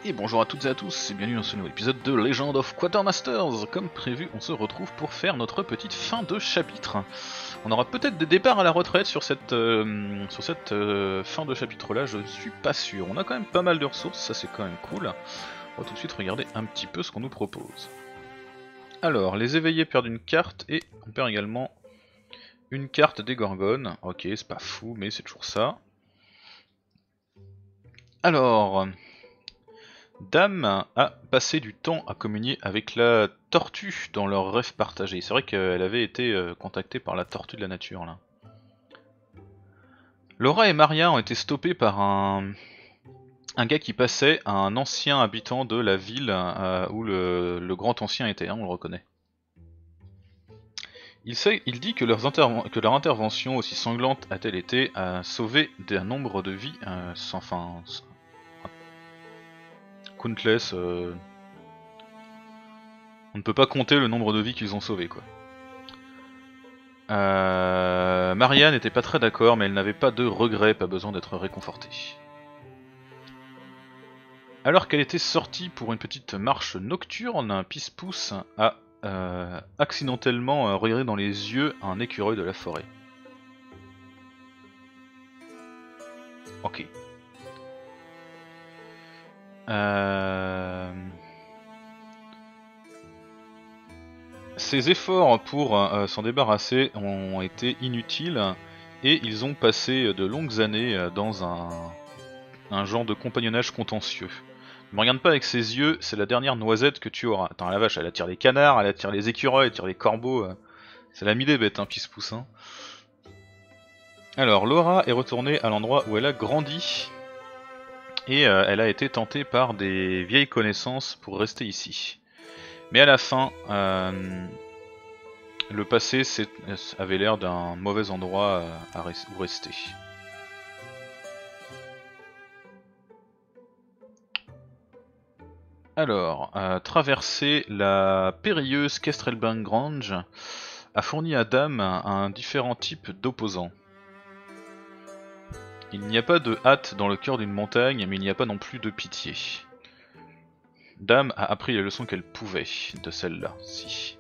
Et bonjour à toutes et à tous, et bienvenue dans ce nouvel épisode de Legend of Quatermasters. Comme prévu, on se retrouve pour faire notre petite fin de chapitre. On aura peut-être des départs à la retraite sur cette fin de chapitre là, je suis pas sûr. On a quand même pas mal de ressources, ça c'est quand même cool. On va tout de suite regarder un petit peu ce qu'on nous propose. Alors, les éveillés perdent une carte et on perd également une carte des Gorgones. Ok, c'est pas fou, mais c'est toujours ça. Alors... Dame a passé du temps à communier avec la tortue dans leur rêve partagé. C'est vrai qu'elle avait été contactée par la tortue de la nature là. Laura et Maria ont été stoppés par un gars qui passait, un ancien habitant de la ville où le grand ancien était, hein, on le reconnaît. Il dit que leur intervention, aussi sanglante a-t-elle été, a sauvé un nombre de vies sans fin. Countless. On ne peut pas compter le nombre de vies qu'ils ont sauvées, quoi. Maria n'était pas très d'accord, mais elle n'avait pas de regrets, pas besoin d'être réconfortée. Alors qu'elle était sortie pour une petite marche nocturne, Pispousse a accidentellement regardé dans les yeux un écureuil de la forêt. Ok. Ses efforts pour s'en débarrasser ont été inutiles et ils ont passé de longues années dans un genre de compagnonnage contentieux. Ne me regarde pas avec ses yeux, c'est la dernière noisette que tu auras. Attends, la vache, elle attire les canards, elle attire les écureuils, elle attire les corbeaux. C'est la des bêtes, hein, Pispousse. Hein. Alors, Laura est retournée à l'endroit où elle a grandi. Et elle a été tentée par des vieilles connaissances pour rester ici. Mais à la fin, le passé avait l'air d'un mauvais endroit où rester. Alors, traverser la périlleuse Kestrelbank Grange a fourni à Dame un différent type d'opposants. Il n'y a pas de hâte dans le cœur d'une montagne, mais il n'y a pas non plus de pitié. Dame a appris les leçons qu'elle pouvait de celle-là, si.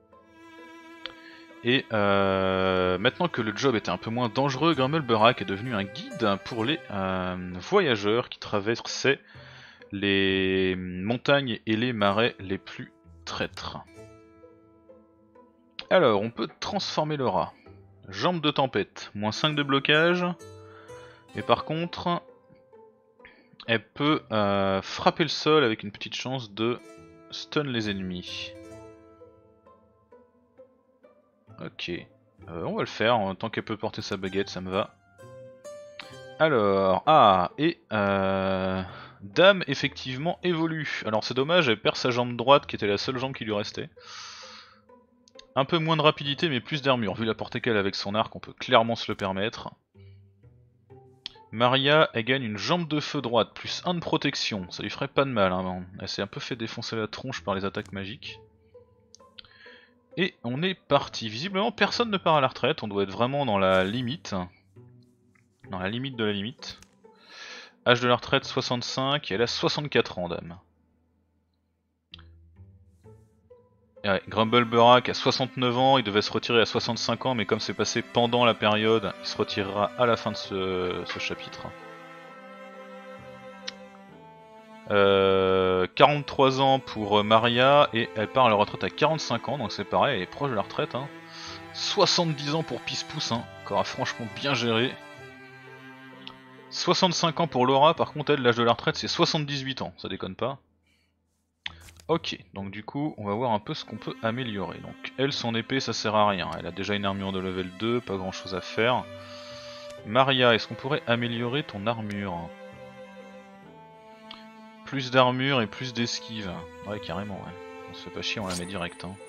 Et maintenant que le job était un peu moins dangereux, Grumbleburak est devenu un guide pour les voyageurs qui traversaient les montagnes et les marais les plus traîtres. Alors, on peut transformer le rat. Jambe de tempête, moins 5 de blocage. Et par contre, elle peut frapper le sol avec une petite chance de stun les ennemis. Ok. On va le faire, tant qu'elle peut porter sa baguette, ça me va. Alors, et Dame effectivement évolue. Alors c'est dommage, elle perd sa jambe droite qui était la seule jambe qui lui restait. Un peu moins de rapidité mais plus d'armure. Vu la portée qu'elle a avec son arc, on peut clairement se le permettre. Maria, elle gagne une jambe de feu droite, plus 1 de protection. Ça lui ferait pas de mal, hein. Elle s'est un peu fait défoncer la tronche par les attaques magiques. Et on est parti. Visiblement personne ne part à la retraite, on doit être vraiment dans la limite. Dans la limite de la limite. Âge de la retraite 65 et elle a 64 ans, Dame. Et ouais, Grumbleburak a 69 ans, il devait se retirer à 65 ans, mais comme c'est passé pendant la période, il se retirera à la fin de ce chapitre. 43 ans pour Maria, et elle part à la retraite à 45 ans, donc c'est pareil, elle est proche de la retraite. Hein. 70 ans pour Pispousse, hein, qui aura franchement bien géré. 65 ans pour Laura, par contre elle, l'âge de la retraite c'est 78 ans, ça déconne pas. Ok, donc du coup, on va voir un peu ce qu'on peut améliorer. Donc elle, son épée, ça sert à rien. Elle a déjà une armure de level 2, pas grand chose à faire. Maria, est-ce qu'on pourrait améliorer ton armure? Plus d'armure et plus d'esquive. Ouais, carrément, ouais. On se fait pas chier, on la met direct. Hein.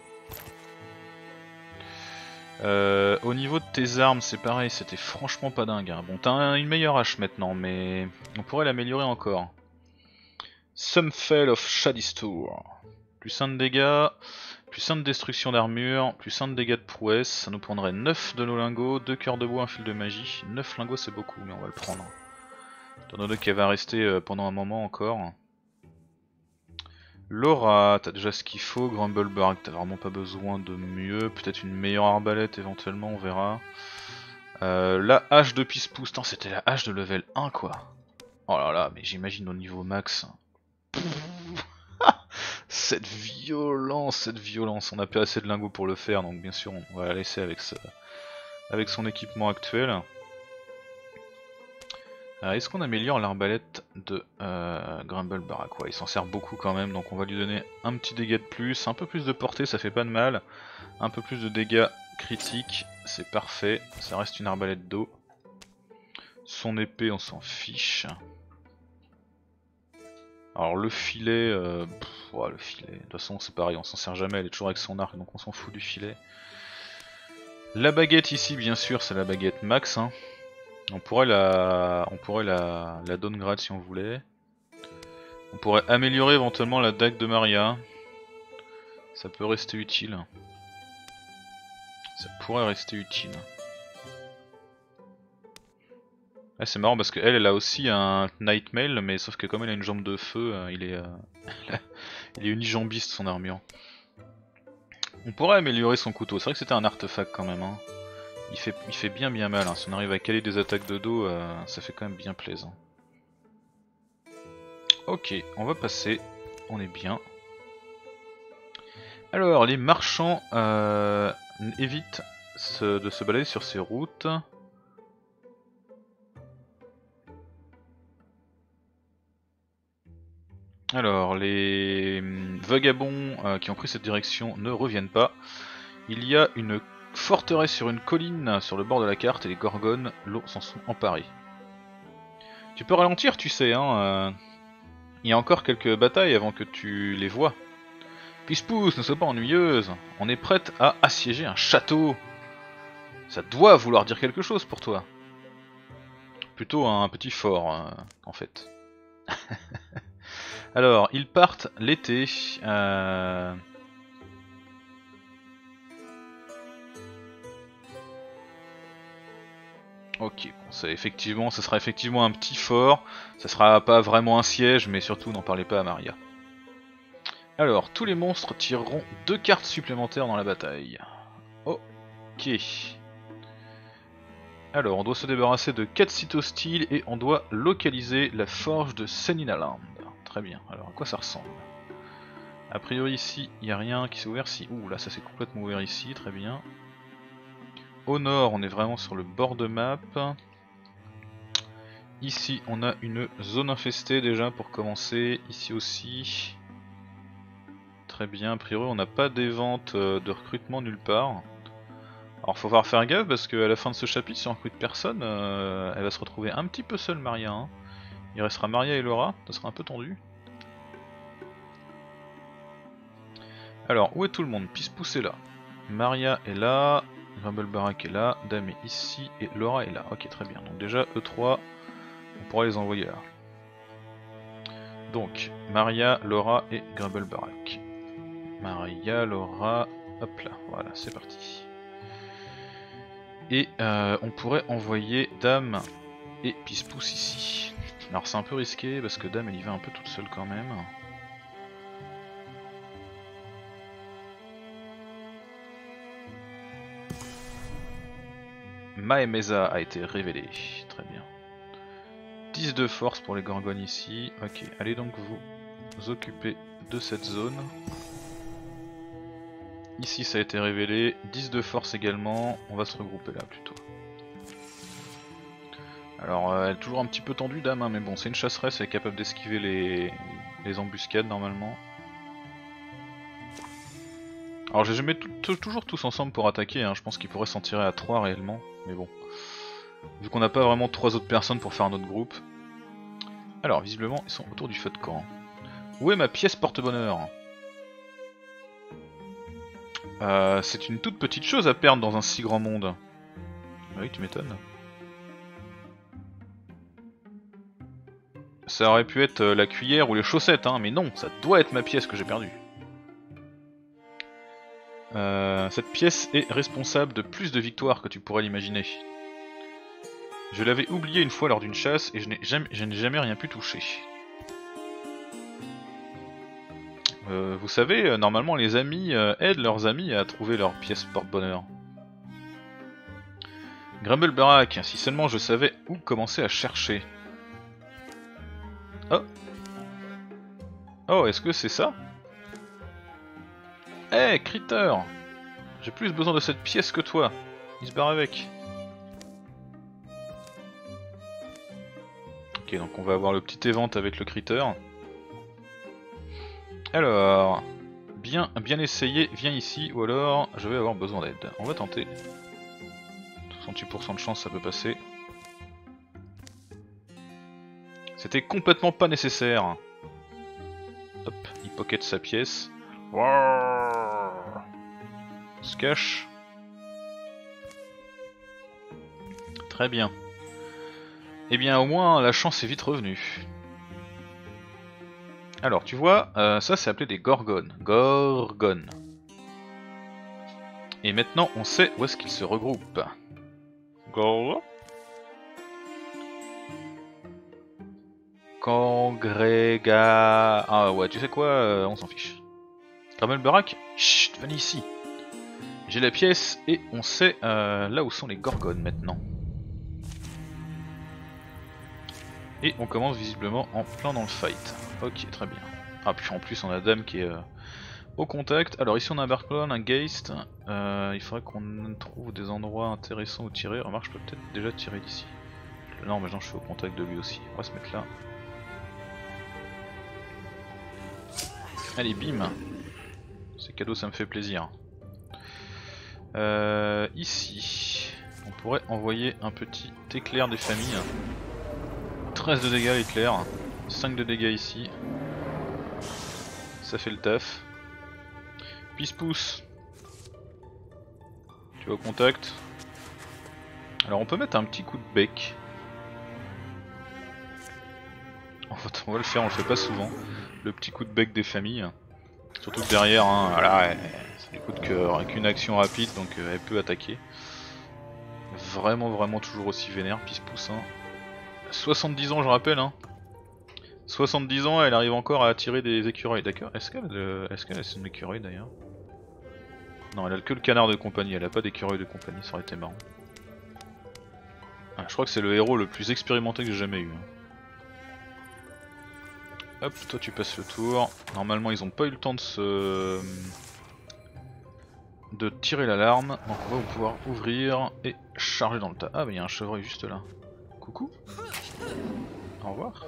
Au niveau de tes armes, c'est pareil, c'était franchement pas dingue. Hein. Bon, t'as une meilleure hache maintenant, mais on pourrait l'améliorer encore. Sumfell of Shadistour. Plus 1 de dégâts, plus 1 de destruction d'armure, plus 1 de dégâts de prouesse. Ça nous prendrait 9 de nos lingots, 2 cœurs de bois, un fil de magie. 9 lingots c'est beaucoup, mais on va le prendre. Étant donné qu'elle va rester pendant un moment encore. Laura, t'as déjà ce qu'il faut. Grumblebark, t'as vraiment pas besoin de mieux. Peut-être une meilleure arbalète éventuellement, on verra. La hache de Pispousse, c'était la hache de level 1 quoi. Oh là là, mais j'imagine au niveau max. Cette violence, on n'a pas assez de lingots pour le faire, donc bien sûr on va la laisser avec, avec son équipement actuel. Est-ce qu'on améliore l'arbalète de Grumblebark? Ouais, il s'en sert beaucoup quand même, donc on va lui donner un petit dégât de plus, un peu plus de portée, ça fait pas de mal. Un peu plus de dégâts critiques, c'est parfait, ça reste une arbalète d'eau. Son épée, on s'en fiche. Alors le filet, ouais, le filet, de toute façon c'est pareil, on s'en sert jamais, elle est toujours avec son arc, donc on s'en fout du filet. La baguette ici, bien sûr, c'est la baguette max. Hein. On pourrait la downgrade si on voulait. On pourrait améliorer éventuellement la dague de Maria. Ça peut rester utile. Ça pourrait rester utile. Ah, c'est marrant parce qu'elle, elle a aussi un Nightmail, mais sauf que comme elle a une jambe de feu, il est unijambiste son armure. On pourrait améliorer son couteau, c'est vrai que c'était un artefact quand même. Hein. Il fait bien mal, hein. Si on arrive à caler des attaques de dos, ça fait quand même bien plaisant. Ok, on va passer, on est bien. Alors, les marchands évitent de se balader sur ces routes. Alors, les vagabonds qui ont pris cette direction ne reviennent pas. Il y a une forteresse sur une colline sur le bord de la carte et les gorgones s'en sont emparés. Tu peux ralentir, tu sais, hein. Il y a encore quelques batailles avant que tu les vois. Pispousse, ne sois pas ennuyeuse. On est prête à assiéger un château. Ça doit vouloir dire quelque chose pour toi. Plutôt un petit fort, en fait. Alors, ils partent l'été. Ok, bon, ça sera effectivement un petit fort. Ça sera pas vraiment un siège, mais surtout n'en parlez pas à Maria. Alors, tous les monstres tireront 2 cartes supplémentaires dans la bataille. Ok. Alors, on doit se débarrasser de 4 sites hostiles et on doit localiser la forge de Seninaland. Très bien, alors à quoi ça ressemble? A priori ici, il n'y a rien qui s'est ouvert. Si, ouh là ça s'est complètement ouvert ici, très bien. Au nord, on est vraiment sur le bord de map. Ici, on a une zone infestée déjà pour commencer. Ici aussi. Très bien, a priori on n'a pas d'évente de recrutement nulle part. Alors faut falloir faire gaffe parce qu'à la fin de ce chapitre, si on recrute personne, elle va se retrouver un petit peu seule Maria. Hein. Il restera Maria et Laura, ça sera un peu tendu. Alors, où est tout le monde? Pispousse est là. Maria est là. Grumblebark est là. Dame est ici. Et Laura est là. Ok, très bien. Donc déjà, eux trois, on pourra les envoyer là. Donc, Maria, Laura et Grumblebark. Maria, Laura... Hop là, voilà, c'est parti. Et on pourrait envoyer Dame et Pispousse ici. Alors c'est un peu risqué parce que Dame elle y va un peu toute seule quand même. Maemeza a été révélé, très bien. 10 de force pour les gorgones ici. Ok, allez donc vous occuper de cette zone. Ici ça a été révélé, 10 de force également, on va se regrouper là plutôt. Alors elle est toujours un petit peu tendue Dame, hein, mais bon c'est une chasseresse, elle est capable d'esquiver les embuscades normalement. Alors je les mets toujours tous ensemble pour attaquer, hein. Je pense qu'ils pourraient s'en tirer à 3 réellement, mais bon. Vu qu'on n'a pas vraiment 3 autres personnes pour faire un autre groupe. Alors visiblement ils sont autour du feu de camp. Où est ma pièce porte-bonheur? C'est une toute petite chose à perdre dans un si grand monde. Bah oui tu m'étonnes. Ça aurait pu être la cuillère ou les chaussettes, hein, mais non, ça doit être ma pièce que j'ai perdue. Cette pièce est responsable de plus de victoires que tu pourrais l'imaginer. Je l'avais oublié une fois lors d'une chasse et je n'ai jamais rien pu toucher. Vous savez, normalement les amis aident leurs amis à trouver leur pièce porte-bonheur. Grumblebarak, si seulement je savais où commencer à chercher. Oh. Oh, est-ce que c'est ça? Eh, hey, Critter! J'ai plus besoin de cette pièce que toi. Il se barre avec. Ok, donc on va avoir le petit event avec le Critter. Alors, bien essayé, viens ici, ou alors je vais avoir besoin d'aide. On va tenter. 68% de chance, ça peut passer. C'était complètement pas nécessaire. Hop, il pocket sa pièce. On se cache. Très bien. Eh bien, au moins, la chance est vite revenue. Alors, tu vois, ça c'est appelé des gorgones. Gorgones. Et maintenant, on sait où est-ce qu'ils se regroupent. Congréga... Ah ouais, tu sais quoi, on s'en fiche. Grumblebarak, chut, venez ici. J'ai la pièce et on sait là où sont les gorgones maintenant. Et on commence visiblement en plein dans le fight. Ok, très bien. Ah, puis en plus on a Dame qui est au contact. Alors ici on a un Barklon, un Geist. Il faudrait qu'on trouve des endroits intéressants où tirer. Remarque, je peux peut-être déjà tirer d'ici. Non, maintenant je suis au contact de lui aussi. On va se mettre là. Allez, bim. C'est cadeau, ça me fait plaisir. Ici, on pourrait envoyer un petit éclair des familles. 13 de dégâts l'éclair, 5 de dégâts ici. Ça fait le taf. Pisse-pousse. Tu vas au contact. Alors on peut mettre un petit coup de bec. En fait, on va le faire, on le fait pas souvent. Le petit coup de bec des familles. Surtout que derrière, hein, voilà, c'est des coups de cœur avec une action rapide, donc elle peut attaquer. Vraiment toujours aussi vénère, pisse-pousse. Hein. 70 ans, je rappelle. Hein. 70 ans, elle arrive encore à attirer des écureuils. D'accord. Est-ce qu'elle a une écureuil d'ailleurs? Non, elle a que le canard de compagnie, elle a pas d'écureuil de compagnie, ça aurait été marrant. Ah, je crois que c'est le héros le plus expérimenté que j'ai jamais eu. Hein. Hop, toi tu passes le tour. Normalement ils ont pas eu le temps de tirer l'alarme, donc on va pouvoir ouvrir et charger dans le tas. Ah mais il y a un chevreuil juste là. Coucou. Au revoir.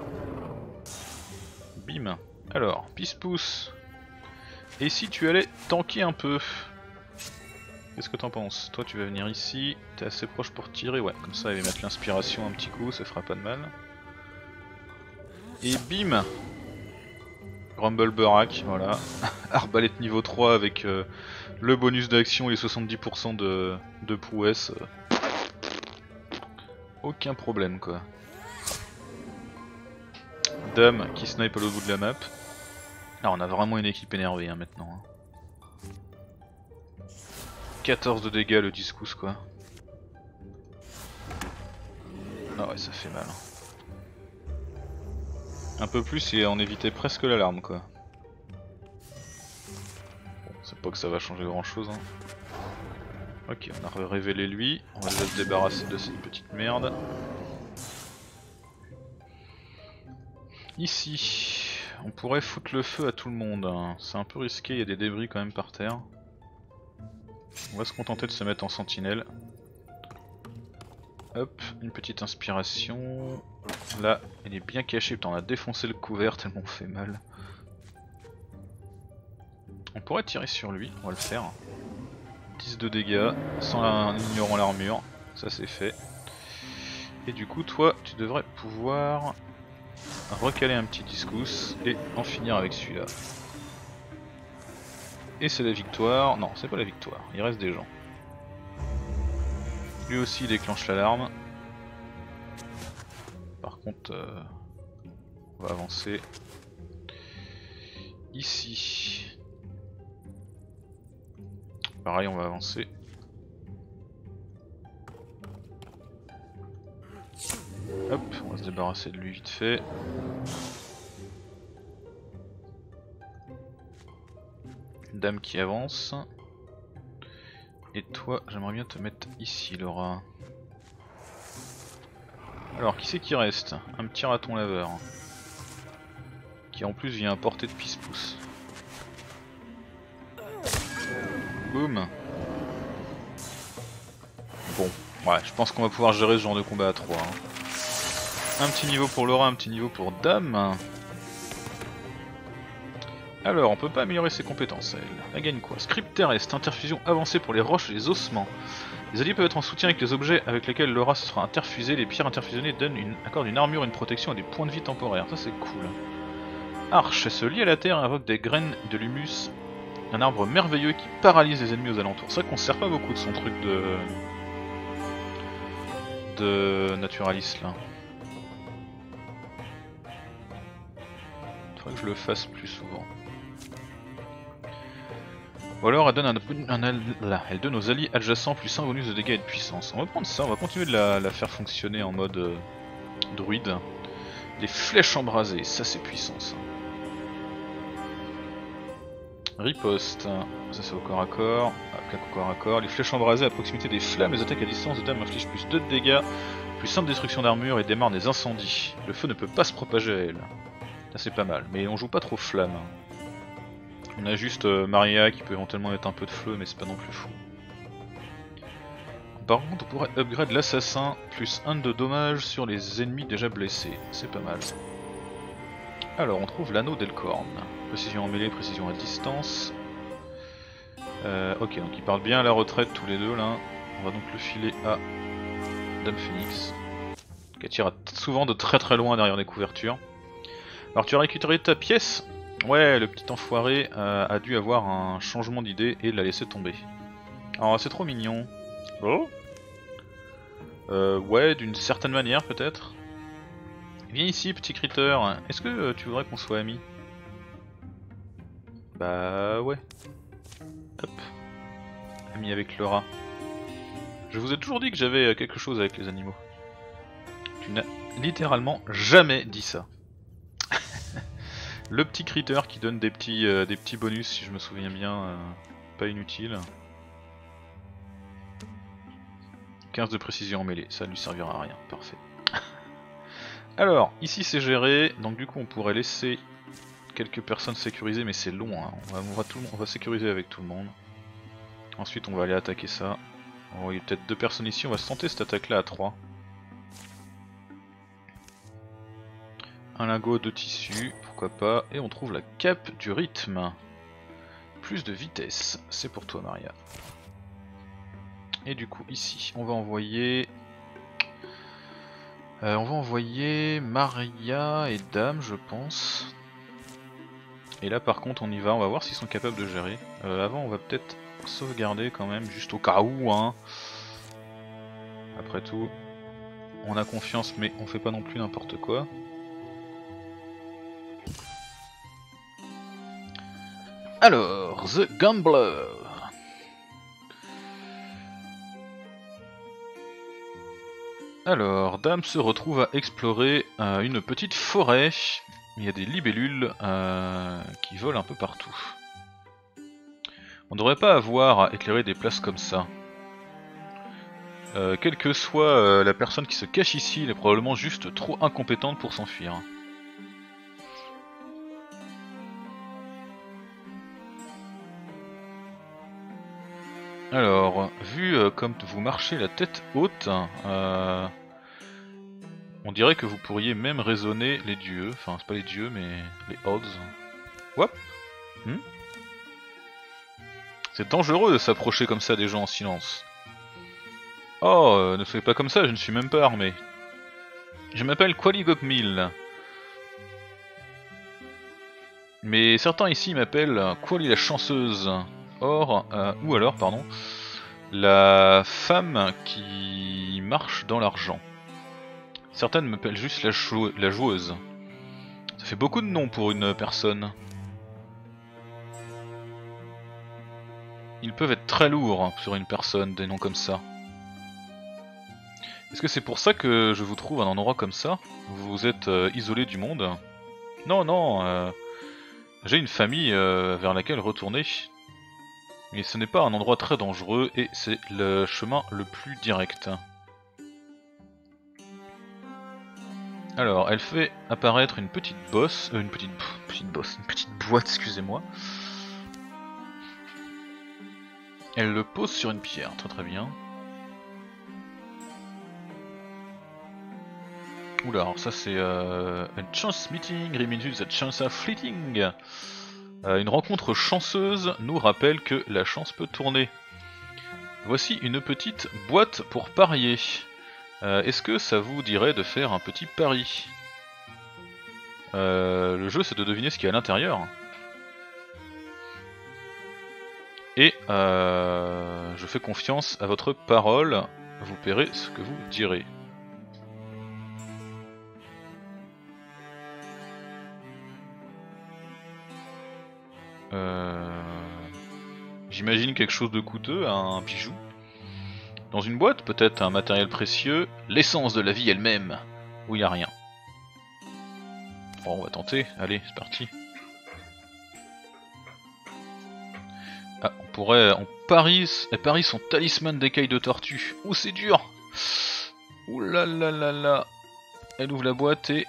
Bim. Alors, pisse-pousse. Et si tu allais tanker un peu? Qu'est-ce que t'en penses? Toi tu vas venir ici, t'es assez proche pour tirer, ouais, comme ça il va mettre l'inspiration un petit coup, ça fera pas de mal. Et bim! Grumblebarak, voilà. Arbalète niveau 3 avec le bonus d'action et 70% de prouesse. Aucun problème quoi. Dame qui snipe à l'autre bout de la map. Ah, on a vraiment une équipe énervée hein, maintenant. Hein. 14 de dégâts le discousse quoi. Ah ouais, ça fait mal. Un peu plus et on évitait presque l'alarme quoi. Bon, c'est pas que ça va changer grand chose. Hein. Ok, on a révélé lui. On va déjà se débarrasser de cette petite merde. Ici, on pourrait foutre le feu à tout le monde. C'est un peu risqué, il y a des débris quand même par terre. On va se contenter de se mettre en sentinelle. Hop, une petite inspiration. Là, elle est bien cachée. Putain, on a défoncé le couvert tellement on fait mal. On pourrait tirer sur lui, on va le faire. 10 de dégâts, en ignorant l'armure. Ça c'est fait. Et du coup, toi, tu devrais pouvoir recaler un petit discousse et en finir avec celui-là. Et c'est la victoire. Non, c'est pas la victoire, il reste des gens. Lui aussi il déclenche l'alarme. Par contre, on va avancer. Ici. Pareil, on va avancer. Hop, on va se débarrasser de lui vite fait. Dame qui avance. Et toi, j'aimerais bien te mettre ici, Laura. Alors, qui c'est qui reste? Un petit raton laveur. Qui en plus vient à portée de pisse-pouce. Boum. Bon, ouais, je pense qu'on va pouvoir gérer ce genre de combat à 3. Un petit niveau pour Laura, un petit niveau pour Dame. Alors, on peut pas améliorer ses compétences, elle. Elle gagne quoi? Script terrestre, interfusion avancée pour les roches et les ossements. Les alliés peuvent être en soutien avec les objets avec lesquels Laura se sera interfusée. Les pierres interfusionnées accordent une armure, une protection et des points de vie temporaires. Ça c'est cool. Arche, elle se lie à la terre et invoque des graines de l'humus. Un arbre merveilleux qui paralyse les ennemis aux alentours. C'est vrai qu'on se sert pas beaucoup de son truc de naturaliste là. Faudrait que je le fasse plus souvent. Ou alors elle donne elle donne aux alliés adjacents plus 1 bonus de dégâts et de puissance. On va prendre ça, on va continuer de la faire fonctionner en mode druide. Les flèches embrasées, ça c'est puissant ça. Riposte, ça c'est au corps à corps, claque au corps à corps. Les flèches embrasées à proximité des flammes, les attaques à distance de Dame infligent plus 2 de dégâts, plus 1 de destruction d'armure et démarrent des incendies. Le feu ne peut pas se propager à elle. Ça c'est pas mal, mais on joue pas trop flamme. On a juste Maria qui peut éventuellement mettre un peu de feu, mais c'est pas non plus fou. Par contre, on pourrait upgrade l'assassin, plus 1 de dommages sur les ennemis déjà blessés. C'est pas mal. Alors, on trouve l'anneau d'Elcorn. Précision en mêlée, précision à distance. Ok, donc ils partent bien à la retraite tous les deux là. On va donc le filer à Dame Phoenix, qui tire souvent de très très loin derrière les couvertures. Alors, tu as récupéré ta pièce? Ouais, le petit enfoiré a dû avoir un changement d'idée et l'a laissé tomber. Alors c'est trop mignon. Oh ouais, d'une certaine manière peut-être. Viens ici petit critter, est-ce que tu voudrais qu'on soit amis? Bah ouais. Hop. Ami avec Laura. Je vous ai toujours dit que j'avais quelque chose avec les animaux. Tu n'as littéralement jamais dit ça. Le petit critter qui donne des petits bonus si je me souviens bien, pas inutile. 15 de précision en mêlée, ça lui servira à rien, parfait. Alors, ici c'est géré, donc du coup on pourrait laisser quelques personnes sécurisées, mais c'est long, hein. On va sécuriser avec tout le monde. Ensuite on va aller attaquer ça. Oh, il y a peut-être 2 personnes ici, on va se tenter cette attaque là à 3. Un lingot de tissu, pourquoi pas, et on trouve la cape du rythme. Plus de vitesse, c'est pour toi Maria. Et du coup ici, on va envoyer Maria et Dame je pense. Et là par contre on y va, on va voir s'ils sont capables de gérer. Avant on va peut-être sauvegarder quand même, juste au cas où hein. Après tout, on a confiance mais on fait pas non plus n'importe quoi. Alors, The Gambler. Alors, Dame se retrouve à explorer une petite forêt. Il y a des libellules qui volent un peu partout. On devrait pas avoir à éclairer des places comme ça. Quelle que soit la personne qui se cache ici, elle est probablement juste trop incompétente pour s'enfuir. Alors, vu comme vous marchez la tête haute, on dirait que vous pourriez même raisonner les dieux, enfin c'est pas les dieux mais les odds. Wop. C'est dangereux de s'approcher comme ça des gens en silence. Oh, ne soyez pas comme ça, je ne suis même pas armé. Je m'appelle Qualigogmil. Mais certains ici m'appellent Quali la chanceuse. Ou alors, pardon, la femme qui marche dans l'argent. Certaines m'appellent juste la joueuse. Ça fait beaucoup de noms pour une personne. Ils peuvent être très lourds sur une personne, des noms comme ça. Est-ce que c'est pour ça que je vous trouve un endroit comme ça? Vous êtes isolé du monde? Non, non, j'ai une famille vers laquelle retourner. Mais ce n'est pas un endroit très dangereux et c'est le chemin le plus direct. Alors, elle fait apparaître une petite bosse, une petite boîte, excusez-moi. Elle le pose sur une pierre, très très bien. Oula, alors ça c'est a chance meeting reminds that chance are fleeting. Une rencontre chanceuse nous rappelle que la chance peut tourner. Voici une petite boîte pour parier. Est-ce que ça vous dirait de faire un petit pari? Le jeu c'est de deviner ce qu'il y a à l'intérieur. Et je fais confiance à votre parole, vous paierez ce que vous direz. J'imagine quelque chose de coûteux, un bijou. Dans une boîte, peut-être un matériel précieux, l'essence de la vie elle-même, où il n'y a rien. Bon, on va tenter, allez, c'est parti. Ah, on parie son talisman d'écailles de tortue. Ouh, c'est dur. Ouh là là là là. Elle ouvre la boîte et...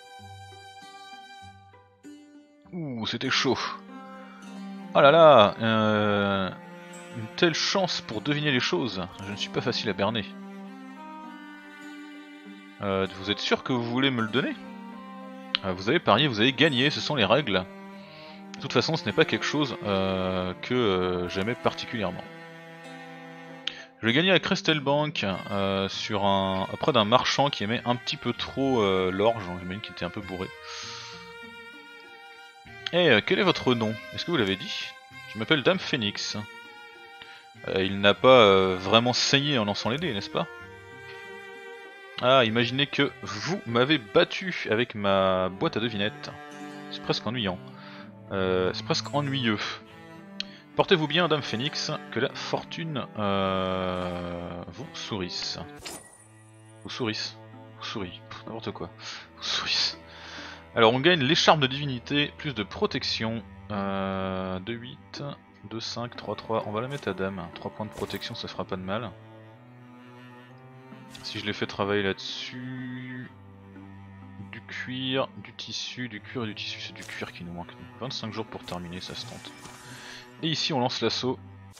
Ouh, c'était chaud. Ah là là, une telle chance pour deviner les choses. Je ne suis pas facile à berner. Vous êtes sûr que vous voulez me le donner? Vous avez parié, vous avez gagné, ce sont les règles. De toute façon, ce n'est pas quelque chose que j'aimais particulièrement. Je vais gagner à Crystal Bank auprès d'un marchand qui aimait un petit peu trop l'orge, j'imagine qu'il était un peu bourré. Et quel est votre nom? Est-ce que vous l'avez dit? Je m'appelle Dame Phoenix. Il n'a pas vraiment saigné en lançant les dés, n'est-ce pas? Ah, imaginez que vous m'avez battu avec ma boîte à devinettes. C'est presque ennuyant. C'est presque ennuyeux. Portez-vous bien, Dame Phoenix, que la fortune vous sourisse. Vous sourisse. Vous sourit. N'importe quoi. Vous sourisse. Alors on gagne l'écharpe de divinité, plus de protection, 2-8, 2-5, 3-3, on va la mettre à dame, 3 points de protection ça fera pas de mal. Si je les fais travailler là-dessus, du cuir, du tissu, du cuir et du tissu, c'est du cuir qui nous manque. 25 jours pour terminer, ça se tente. Et ici on lance l'assaut.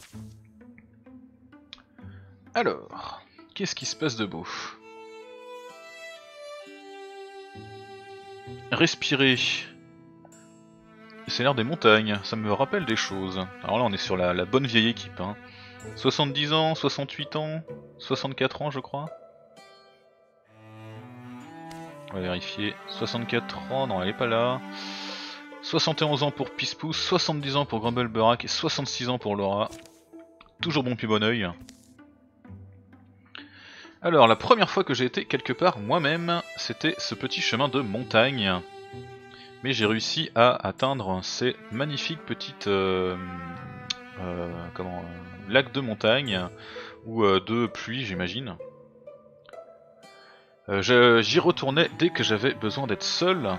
Alors, qu'est-ce qui se passe de beau ? Respirer. C'est l'air des montagnes, ça me rappelle des choses. Alors là on est sur la bonne vieille équipe. Hein. 70 ans, 68 ans, 64 ans je crois. On va vérifier. 64 ans, non elle est pas là. 71 ans pour Pispous, 70 ans pour Grumbleburak et 66 ans pour Laura. Toujours bon puis bon oeil. Alors la première fois que j'ai été quelque part moi-même, c'était ce petit chemin de montagne. Mais j'ai réussi à atteindre ces magnifiques petites lacs de montagne ou de pluie j'imagine. J'y retournais dès que j'avais besoin d'être seul.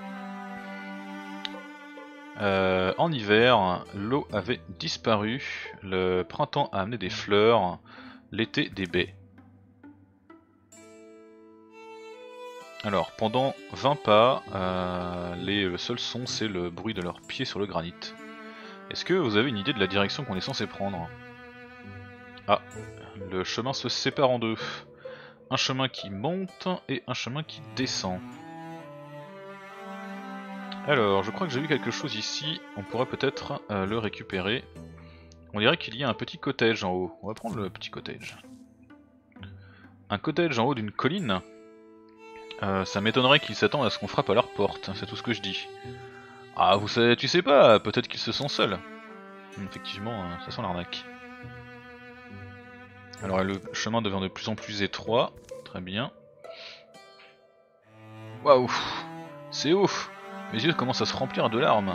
En hiver, l'eau avait disparu, le printemps a amené des fleurs, l'été des baies. Alors, pendant 20 pas, le seul son c'est le bruit de leurs pieds sur le granit. Est-ce que vous avez une idée de la direction qu'on est censé prendre? Ah, le chemin se sépare en deux. Un chemin qui monte et un chemin qui descend. Alors, je crois que j'ai vu quelque chose ici, on pourrait peut-être le récupérer. On dirait qu'il y a un petit cottage en haut. On va prendre le petit cottage. Un cottage en haut d'une colline. Ça m'étonnerait qu'ils s'attendent à ce qu'on frappe à leur porte, c'est tout ce que je dis. Ah, tu sais pas, peut-être qu'ils se sont seuls. Effectivement, ça sent l'arnaque. Alors le chemin devient de plus en plus étroit, très bien. Waouh, c'est ouf. Mes yeux commencent à se remplir de larmes.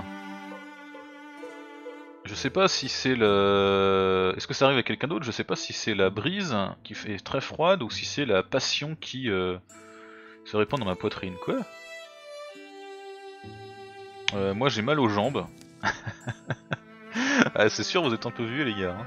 Je sais pas si c'est le... Est-ce que ça arrive à quelqu'un d'autre? Je sais pas si c'est la brise qui fait très froide ou si c'est la passion qui se répand dans ma poitrine. Quoi? Moi j'ai mal aux jambes. Ah, c'est sûr, vous êtes un peu vieux les gars. Hein.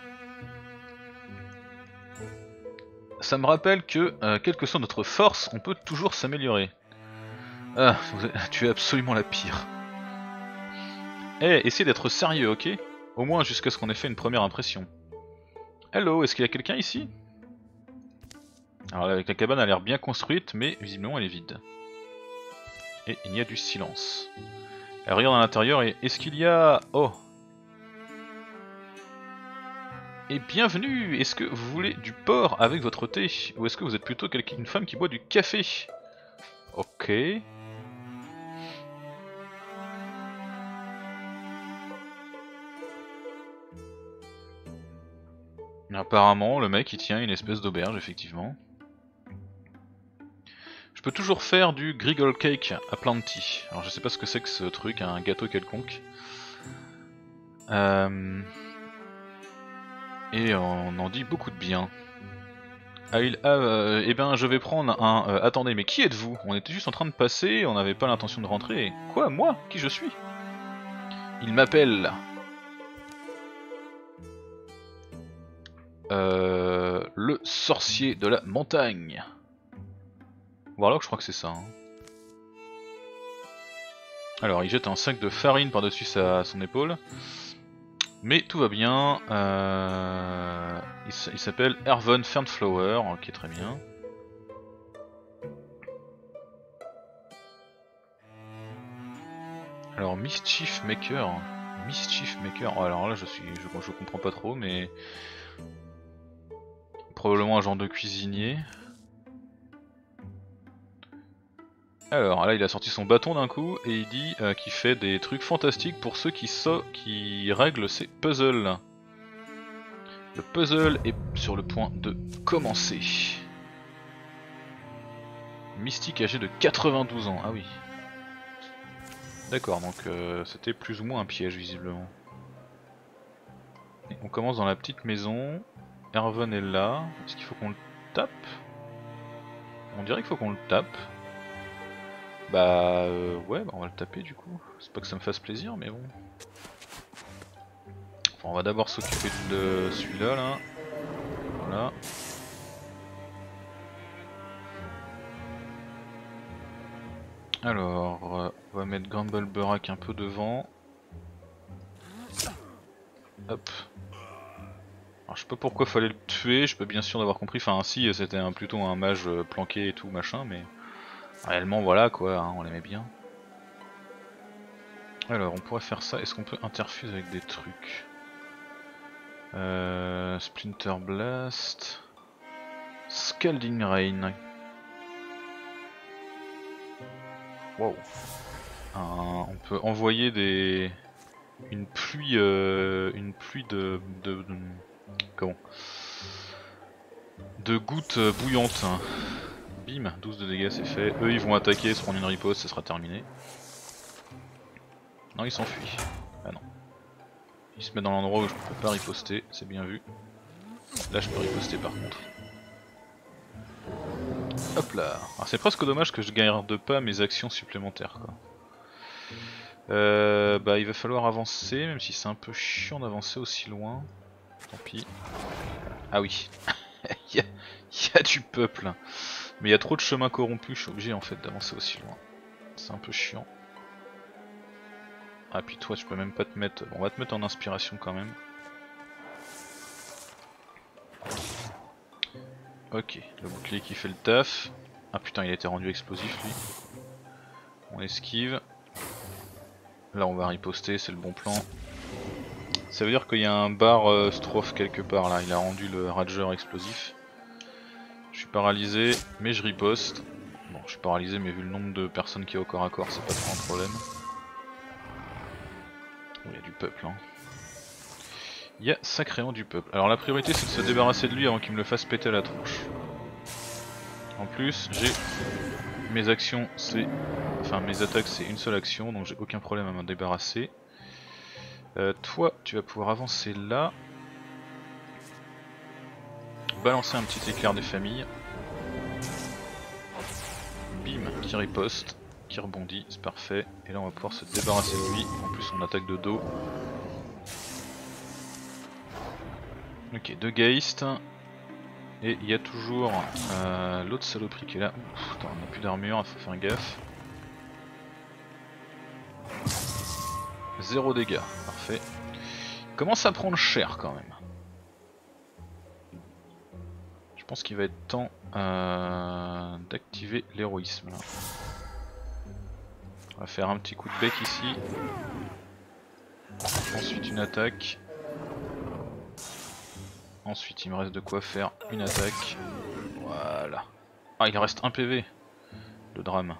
Ça me rappelle que, quelle que soit notre force, on peut toujours s'améliorer. Ah, tu es absolument la pire. Eh, essayez d'être sérieux, ok? Au moins jusqu'à ce qu'on ait fait une première impression. Hello, est-ce qu'il y a quelqu'un ici? Alors la cabane a l'air bien construite, mais visiblement elle est vide. Et il y a du silence. Elle regarde à l'intérieur et est-ce qu'il y a... Oh! Et bienvenue! Est-ce que vous voulez du porc avec votre thé? Ou est-ce que vous êtes plutôt une femme qui boit du café? Ok. Apparemment, le mec il tient une espèce d'auberge, effectivement. Je peux toujours faire du Griggle Cake à Plenty. Alors je sais pas ce que c'est que ce truc, un gâteau quelconque. Et on en dit beaucoup de bien. Eh ben je vais prendre un... attendez, mais qui êtes-vous? On était juste en train de passer, on n'avait pas l'intention de rentrer. Quoi, moi? Qui je suis? Il m'appelle... le sorcier de la montagne. Voilà, je crois que c'est ça. Hein. Alors, il jette un sac de farine par-dessus son épaule. Mais tout va bien. Il s'appelle Ervon Fernflower, ok, très bien. Alors, Mischief Maker. Mischief Maker. Oh, alors là, je comprends pas trop, mais probablement un genre de cuisinier. Alors là il a sorti son bâton d'un coup et il dit qu'il fait des trucs fantastiques pour ceux qui règlent ces puzzles. Le puzzle est sur le point de commencer. Mystique âgé de 92 ans, ah oui. D'accord, donc c'était plus ou moins un piège visiblement. Et on commence dans la petite maison. Ervon est là. Est-ce qu'il faut qu'on le tape? On dirait qu'il faut qu'on le tape. Bah ouais, bah on va le taper du coup. C'est pas que ça me fasse plaisir, mais bon. Enfin, on va d'abord s'occuper de celui-là, là. Voilà. Alors, on va mettre Grumble Burak un peu devant. Hop. Alors, je sais pas pourquoi fallait le tuer, je suis pas bien sûr d'avoir compris. Enfin, si, c'était plutôt un mage planqué et tout, machin, mais... Réellement, voilà quoi, hein, on l'aimait bien. Alors, on pourrait faire ça. Est-ce qu'on peut interfuser avec des trucs? Splinter Blast... Scalding Rain. Wow. On peut envoyer une pluie comment? De gouttes bouillantes. Bim, 12 de dégâts, c'est fait. Eux ils vont attaquer, se prendre une riposte, ça sera terminé. Non, il s'enfuit. Ah non. Il se met dans l'endroit où je peux pas riposter, c'est bien vu. Là je peux riposter par contre. Hop là. C'est presque dommage que je garde pas mes actions supplémentaires quoi. Bah il va falloir avancer, même si c'est un peu chiant d'avancer aussi loin. Tant pis. Ah oui. il y a du peuple. Mais il y a trop de chemins corrompus, je suis obligé en fait d'avancer aussi loin. C'est un peu chiant. Ah puis toi je peux même pas te mettre... Bon, on va te mettre en inspiration quand même. Ok, le bouclier qui fait le taf. Ah putain il a été rendu explosif lui. On esquive. Là on va riposter, c'est le bon plan. Ça veut dire qu'il y a un bar strophe quelque part là, il a rendu le rageur explosif. Je suis paralysé, mais je riposte. Bon, je suis paralysé, mais vu le nombre de personnes qui est au corps à corps, c'est pas trop un problème. Il y a du peuple, hein. Il y a sacrément du peuple. Alors la priorité c'est de se débarrasser de lui avant qu'il me le fasse péter la tronche. En plus, j'ai mes actions, enfin mes attaques c'est une seule action, donc j'ai aucun problème à m'en débarrasser. Toi, tu vas pouvoir avancer là. Balancer un petit éclair des familles. Bim, qui riposte, qui rebondit, c'est parfait. Et là on va pouvoir se débarrasser de lui, en plus on attaque de dos. Ok, 2 Geist. Et il y a toujours l'autre saloperie qui est là. Ouf, attends, on n'a plus d'armure, il faut faire gaffe. 0 dégâts, parfait. Il commence à prendre cher quand même. Je pense qu'il va être temps d'activer l'héroïsme. On va faire un petit coup de bec ici. Ensuite une attaque. Ensuite il me reste de quoi faire une attaque. Voilà. Ah, il reste un PV. Le drame.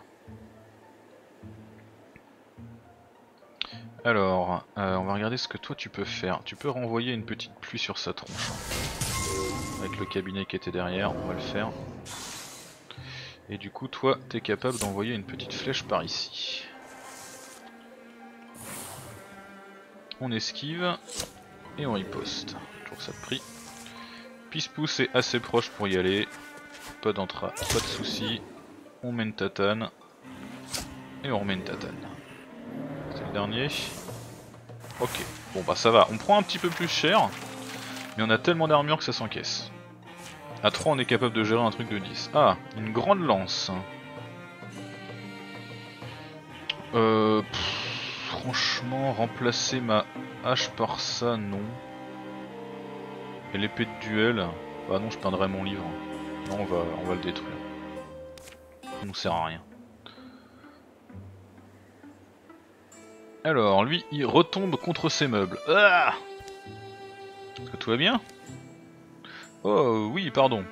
Alors, on va regarder ce que toi tu peux faire. Tu peux renvoyer une petite pluie sur sa tronche. Avec le cabinet qui était derrière, on va le faire. Et du coup toi t'es capable d'envoyer une petite flèche par ici. On esquive et on riposte. Toujours ça de prix. Pispousse est assez proche pour y aller. Pas d'entra, pas de soucis. On met une tatane. Et on remet une tatane. C'est le dernier. Ok, bon bah ça va. On prend un petit peu plus cher. Mais on a tellement d'armure que ça s'encaisse. À 3 on est capable de gérer un truc de 10. Ah, une grande lance. Franchement, remplacer ma hache par ça, non. Et l'épée de duel, bah non, je peindrai mon livre. Non, on va le détruire. Ça nous sert à rien. Alors, lui, il retombe contre ses meubles. Ah! Est-ce que tout va bien? Oh, oui, pardon.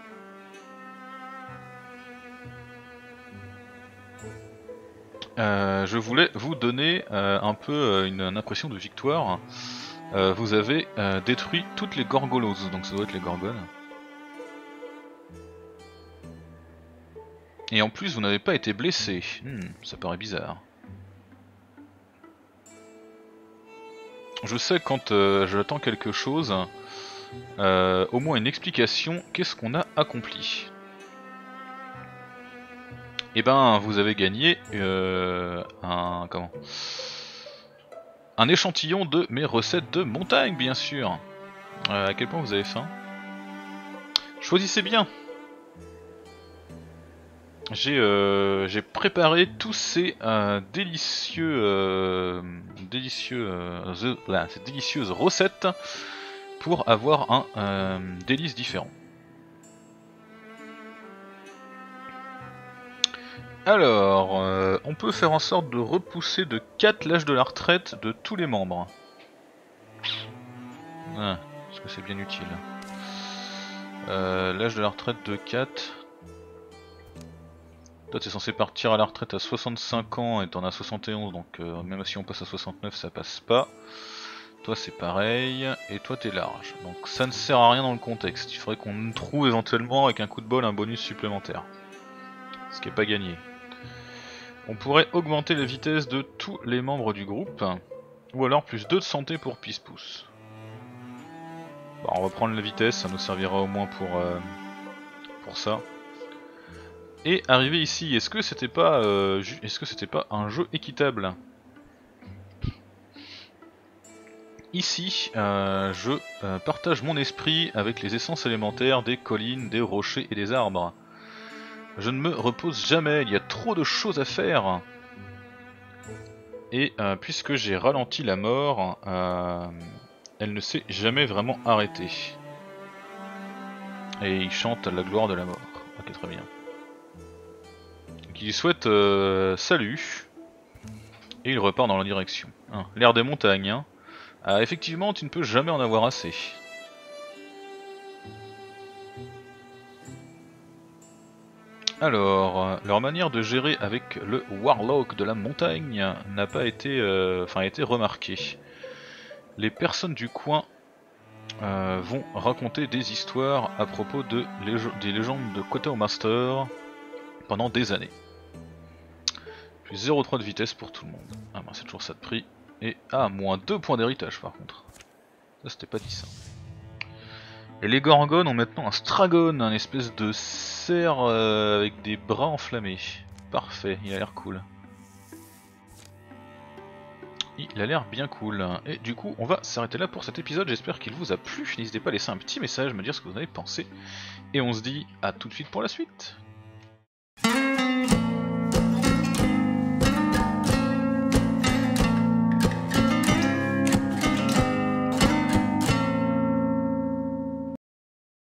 Je voulais vous donner un peu une impression de victoire. Vous avez détruit toutes les gorgolos, donc ça doit être les gorgones. Et en plus vous n'avez pas été blessé. Ça paraît bizarre. Je sais quand j'attends quelque chose, au moins une explication, qu'est-ce qu'on a accompli. Et ben vous avez gagné un échantillon de mes recettes de montagne, bien sûr. À quel point vous avez faim? Choisissez bien. J'ai préparé tous ces ces délicieuses recettes pour avoir un délice différent. Alors, on peut faire en sorte de repousser de 4 l'âge de la retraite de tous les membres. Ah, est-ce que c'est bien utile? L'âge de la retraite de 4. Toi t'es censé partir à la retraite à 65 ans et t'en as 71, donc même si on passe à 69 ça passe pas. Toi c'est pareil, et toi t'es large. Donc ça ne sert à rien dans le contexte, il faudrait qu'on trouve éventuellement avec un coup de bol un bonus supplémentaire. Ce qui est pas gagné. On pourrait augmenter la vitesse de tous les membres du groupe, ou alors plus 2 de santé pour Pispousse. Bon, on va prendre la vitesse, ça nous servira au moins pour ça. Et arrivé ici, est-ce que c'était pas un jeu équitable? Ici, je partage mon esprit avec les essences élémentaires des collines, des rochers et des arbres. Je ne me repose jamais, il y a trop de choses à faire. Et puisque j'ai ralenti la mort, elle ne s'est jamais vraiment arrêtée. Et il chante à la gloire de la mort. Ok, très bien. Donc il souhaite salut. Et il repart dans la direction. L'air des montagnes. Hein. Effectivement, tu ne peux jamais en avoir assez. Alors, leur manière de gérer avec le Warlock de la montagne n'a pas été, a été remarquée. Les personnes du coin vont raconter des histoires à propos des légendes de Quatermaster pendant des années. Plus 0,3 de vitesse pour tout le monde. Ah ben c'est toujours ça de prix. Et moins 2 points d'héritage par contre. Ça c'était pas dit ça. Et les Gorgones ont maintenant un Stragone, un espèce de cerf avec des bras enflammés. Parfait, il a l'air cool. il a l'air bien cool. Et du coup, on va s'arrêter là pour cet épisode. J'espère qu'il vous a plu. N'hésitez pas à laisser un petit message, me dire ce que vous en avez pensé. Et on se dit à tout de suite pour la suite.